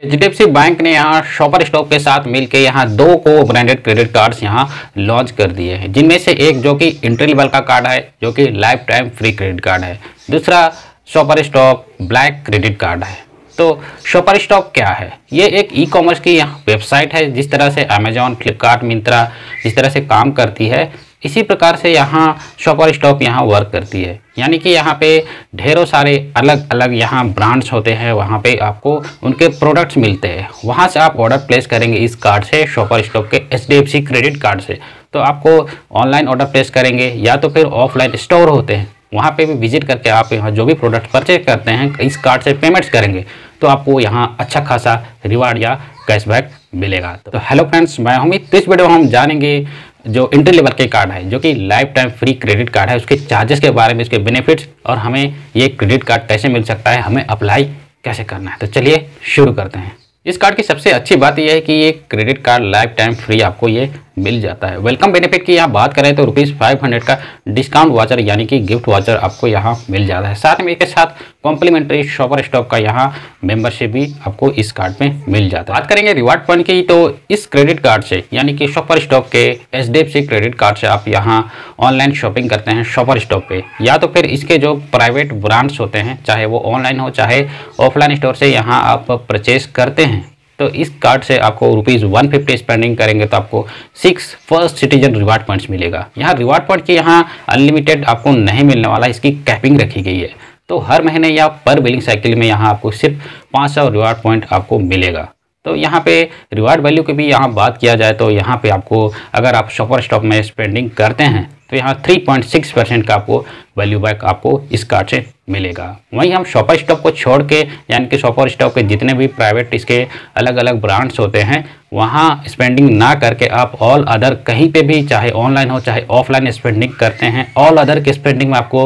HDFC bank ने यहाँ shopper stop के साथ मिलकर यहाँ दो को ब्रांडेड क्रेडिट कार्ड्स यहाँ लॉन्च कर दिए हैं, जिनमें से एक जो कि इंट्री लेवल का कार्ड है जो कि life time free credit card है, दूसरा shopper stop black credit card है। तो शॉपर स्टॉप क्या है? ये एक ई कॉमर्स की यहाँ वेबसाइट है। जिस तरह से अमेजॉन, फ्लिपकार्ट, मिंत्रा जिस तरह से काम करती है, इसी प्रकार से यहाँ शॉपर स्टॉप यहाँ वर्क करती है। यानी कि यहाँ पे ढेरों सारे अलग अलग यहाँ ब्रांड्स होते हैं, वहाँ पे आपको उनके प्रोडक्ट्स मिलते हैं। वहाँ से आप ऑर्डर प्लेस करेंगे इस कार्ड से, शॉपर स्टॉप के एचडीएफसी क्रेडिट कार्ड से। तो आपको ऑनलाइन ऑर्डर प्लेस करेंगे या तो फिर ऑफलाइन स्टोर होते हैं, वहाँ पे भी विजिट करके आप यहाँ जो भी प्रोडक्ट परचेज करते हैं इस कार्ड से पेमेंट्स करेंगे तो आपको यहाँ अच्छा खासा रिवार्ड या कैशबैक मिलेगा। तो हेलो फ्रेंड्स, मैं अमित। तो इस वीडियो में हम जानेंगे जो इंट्री लेवल के कार्ड है जो कि life time free credit card है, उसके चार्जेस के बारे में, इसके बेनिफिट्स और हमें ये क्रेडिट कार्ड कैसे मिल सकता है, हमें अप्लाई कैसे करना है। तो चलिए शुरू करते हैं। इस कार्ड की सबसे अच्छी बात यह है कि ये credit card life time free आपको ये मिल जाता है। वेलकम बेनिफिट की यहाँ बात करें तो ₹500 का डिस्काउंट वाचर यानी कि गिफ्ट वाचर आपको यहाँ मिल जाता है। साथ में इसके साथ कॉम्प्लीमेंट्री शॉपर स्टॉप का यहाँ मेंबरशिप भी आपको इस कार्ड में मिल जाता है। बात करेंगे रिवार्ड पॉइंट की, तो इस क्रेडिट कार्ड से यानी कि शॉपर स्टॉप के एचडीएफसी क्रेडिट कार्ड से आप यहाँ ऑनलाइन शॉपिंग करते हैं शॉपर स्टॉप पे, या तो फिर इसके जो प्राइवेट ब्रांड्स होते हैं, चाहे वो ऑनलाइन हो चाहे ऑफलाइन स्टोर से यहाँ आप परचेज करते हैं, तो इस कार्ड से आपको ₹150 स्पेंडिंग करेंगे तो आपको 6 फर्स्ट सिटीजन रिवार्ड पॉइंट्स मिलेगा। यहाँ रिवार्ड पॉइंट की यहाँ अनलिमिटेड आपको नहीं मिलने वाला, इसकी कैपिंग रखी गई है। तो हर महीने या पर बिलिंग साइकिल में यहाँ आपको सिर्फ 500 रिवार्ड पॉइंट आपको मिलेगा। तो यहाँ पे रिवार्ड वैल्यू की भी यहाँ बात किया जाए तो यहाँ पे आपको अगर आप शॉपर स्टॉप में स्पेंडिंग करते हैं तो यहाँ 3.6% का आपको वैल्यू बैक आपको इस कार्ड से मिलेगा। वहीं हम शॉपर स्टॉप को छोड़ के यानी कि शॉपर स्टॉप के जितने भी प्राइवेट इसके अलग अलग ब्रांड्स होते हैं वहाँ स्पेंडिंग ना करके आप ऑल अदर कहीं पे भी, चाहे ऑनलाइन हो चाहे ऑफलाइन स्पेंडिंग करते हैं, ऑल अदर के स्पेंडिंग में आपको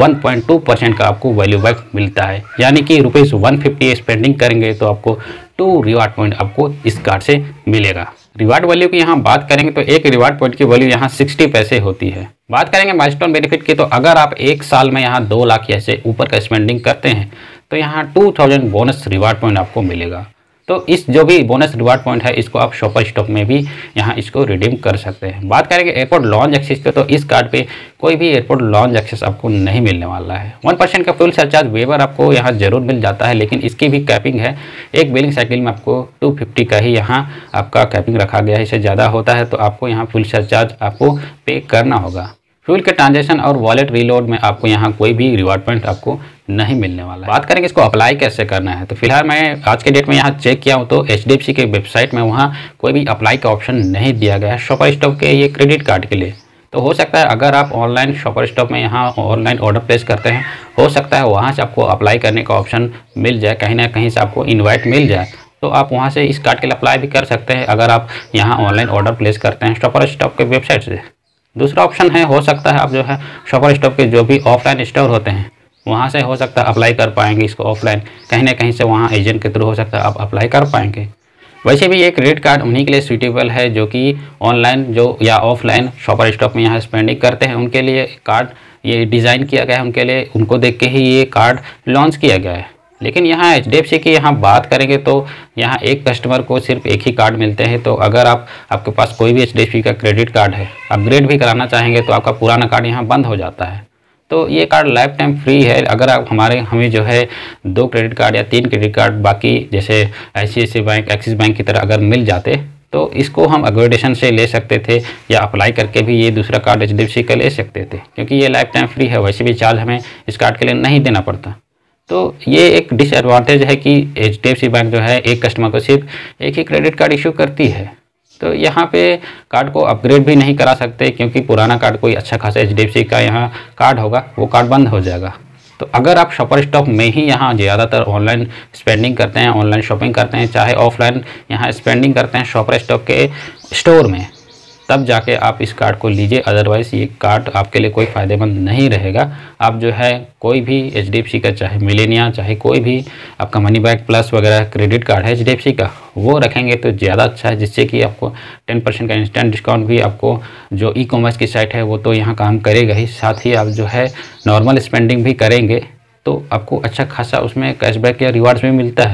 1.2% का आपको वैल्यू बैक मिलता है। यानी कि ₹150 स्पेंडिंग करेंगे तो आपको 2 रिवार्ड पॉइंट आपको इस कार्ड से मिलेगा। रिवार्ड वैल्यू की यहाँ बात करेंगे तो एक रिवार्ड पॉइंट की वैल्यू यहाँ 60 पैसे होती है। बात करेंगे माइलस्टोन बेनिफिट की, तो अगर आप एक साल में यहाँ 2 लाख या से ऊपर का स्पेंडिंग करते हैं तो यहाँ 2000 बोनस रिवार्ड पॉइंट आपको मिलेगा। तो इस जो भी बोनस रिवार्ड पॉइंट है इसको आप शॉपर स्टॉप में भी यहाँ इसको रिडीम कर सकते हैं। बात करेंगे एयरपोर्ट लॉन्च एक्सेस पे, तो इस कार्ड पे कोई भी एयरपोर्ट लॉन्च एक्सेस आपको नहीं मिलने वाला है। 1% का फ्यूल सरचार्ज वेवर आपको यहाँ जरूर मिल जाता है, लेकिन इसकी भी कैपिंग है। एक बिलिंग साइकिल में आपको 250 का ही यहाँ आपका कैपिंग रखा गया है। इससे ज़्यादा होता है तो आपको यहाँ फ्यूल सरचार्ज आपको पे करना होगा। फ्यूल के ट्रांजैक्शन और वॉलेट रीलोड में आपको यहाँ कोई भी रिवार्ड पॉइंट आपको नहीं मिलने वाला है। बात करेंगे इसको अप्लाई कैसे करना है, तो फिलहाल मैं आज के डेट में यहाँ चेक किया हूँ तो एचडीएफसी के वेबसाइट में वहाँ कोई भी अप्लाई का ऑप्शन नहीं दिया गया है शॉपर स्टॉप के ये क्रेडिट कार्ड के लिए। तो हो सकता है अगर आप ऑनलाइन शॉपर स्टॉप में यहाँ ऑनलाइन ऑर्डर प्लेस करते हैं, हो सकता है वहाँ से आपको अप्लाई करने का ऑप्शन मिल जाए, कहीं ना कहीं से आपको इन्वाइट मिल जाए, तो आप वहाँ से इस कार्ड के लिए अप्लाई भी कर सकते हैं अगर आप यहाँ ऑनलाइन ऑर्डर प्लेस करते हैं शॉपर स्टॉप के वेबसाइट से। दूसरा ऑप्शन है, हो सकता है आप जो है शॉपर स्टॉप के जो भी ऑफलाइन स्टोर होते हैं वहाँ से हो सकता है अप्लाई कर पाएंगे इसको ऑफलाइन, कहीं ना कहीं से वहाँ एजेंट के थ्रू हो सकता है आप अप्लाई कर पाएंगे। वैसे भी ये क्रेडिट कार्ड उन्हीं के लिए सूटेबल है जो कि ऑनलाइन जो या ऑफलाइन शॉपर स्टॉप में यहाँ स्पेंडिंग करते हैं, उनके लिए कार्ड ये डिज़ाइन किया गया है, उनके लिए उनको देख के ही ये कार्ड लॉन्च किया गया है। लेकिन यहाँ एचडीएफसी की यहाँ बात करेंगे तो यहाँ एक कस्टमर को सिर्फ एक ही कार्ड मिलते हैं। तो अगर आपके पास कोई भी एचडीएफसी का क्रेडिट कार्ड है, अपग्रेड भी कराना चाहेंगे तो आपका पुराना कार्ड यहाँ बंद हो जाता है। तो ये कार्ड लाइफ टाइम फ्री है। अगर आप हमें जो है 2 क्रेडिट कार्ड या 3 क्रेडिट कार्ड बाकी जैसे ICICI बैंक, एक्सिस बैंक की तरह अगर मिल जाते तो इसको हम अपग्रेडेशन से ले सकते थे या अप्लाई करके भी ये दूसरा कार्ड एचडीएफसी का ले सकते थे, क्योंकि ये लाइफ टाइम फ्री है। वैसे भी चार्ज हमें इस कार्ड के लिए नहीं देना पड़ता। तो ये एक डिसएडवांटेज है कि एचडीएफसी बैंक जो है एक कस्टमर को सिर्फ एक ही क्रेडिट कार्ड इशू करती है। तो यहाँ पे कार्ड को अपग्रेड भी नहीं करा सकते, क्योंकि पुराना कार्ड कोई अच्छा खासा एचडीएफसी का यहाँ कार्ड होगा वो कार्ड बंद हो जाएगा। तो अगर आप शॉपर स्टॉप में ही यहाँ ज़्यादातर ऑनलाइन स्पेंडिंग करते हैं, ऑनलाइन शॉपिंग करते हैं, चाहे ऑफलाइन यहाँ स्पेंडिंग करते हैं शॉपर स्टॉप के स्टोर में, तब जाके आप इस कार्ड को लीजिए। अदरवाइज़ ये कार्ड आपके लिए कोई फ़ायदेमंद नहीं रहेगा। आप जो है कोई भी एचडीएफसी का, चाहे मिलेनिया, चाहे कोई भी आपका मनी बैक प्लस वगैरह क्रेडिट कार्ड है एचडीएफसी का, वो रखेंगे तो ज़्यादा अच्छा है, जिससे कि आपको 10% का इंस्टेंट डिस्काउंट भी आपको जो ई कॉमर्स की साइट है वो तो यहाँ काम करेगा ही, साथ ही आप जो है नॉर्मल स्पेंडिंग भी करेंगे तो आपको अच्छा खासा उसमें कैशबैक या रिवार्ड्स भी मिलता है।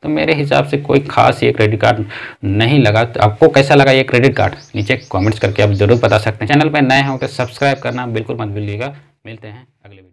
तो मेरे हिसाब से कोई खास ये क्रेडिट कार्ड नहीं लगा। तो आपको कैसा लगा ये क्रेडिट कार्ड, नीचे कमेंट्स करके आप जरूर बता सकते हैं। चैनल पर नए हो तो सब्सक्राइब करना बिल्कुल मत भूलिएगा। मिलते हैं अगले वीडियो।